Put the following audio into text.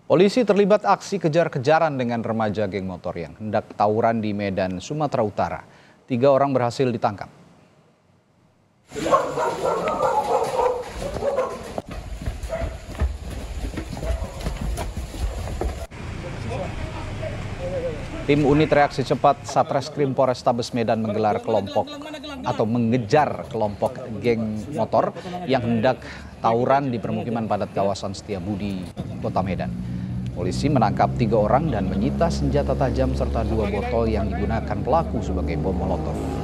Polisi terlibat aksi kejar-kejaran dengan remaja geng motor yang hendak tawuran di Medan, Sumatera Utara. 3 orang berhasil ditangkap. Tim unit reaksi cepat Satreskrim Polrestabes Medan menggelar mengejar kelompok geng motor yang hendak tawuran di permukiman padat kawasan Setiabudi, Kota Medan. Polisi menangkap 3 orang dan menyita senjata tajam serta 2 botol yang digunakan pelaku sebagai bom molotov.